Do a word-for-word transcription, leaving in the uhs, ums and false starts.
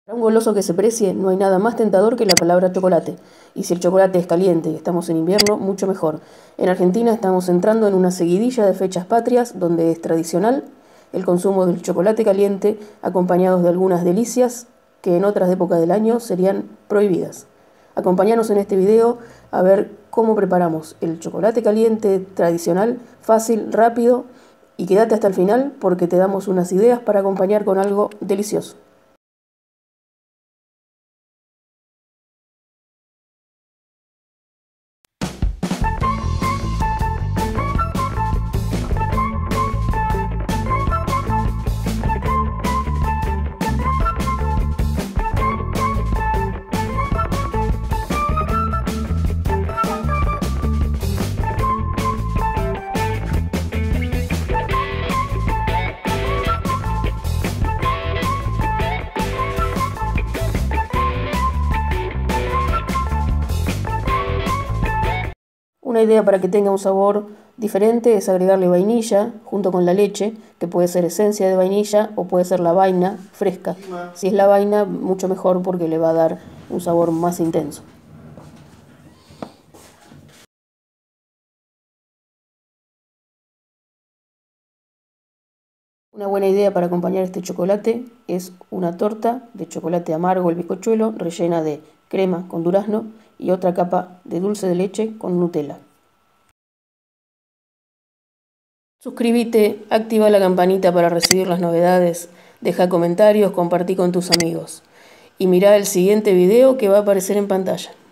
Para un goloso que se precie, no hay nada más tentador que la palabra chocolate. Y si el chocolate es caliente y estamos en invierno, mucho mejor. En Argentina estamos entrando en una seguidilla de fechas patrias donde es tradicional el consumo del chocolate caliente acompañados de algunas delicias que en otras épocas del año serían prohibidas. Acompáñanos en este video a ver cómo preparamos el chocolate caliente tradicional, fácil, rápido, y quédate hasta el final porque te damos unas ideas para acompañar con algo delicioso. Una idea para que tenga un sabor diferente es agregarle vainilla junto con la leche, que puede ser esencia de vainilla o puede ser la vaina fresca. Si es la vaina, mucho mejor porque le va a dar un sabor más intenso. Una buena idea para acompañar este chocolate es una torta de chocolate amargo, el bizcochuelo, rellena de crema con durazno y otra capa de dulce de leche con Nutella. Suscríbete, activa la campanita para recibir las novedades, deja comentarios, compartí con tus amigos y mirá el siguiente video que va a aparecer en pantalla.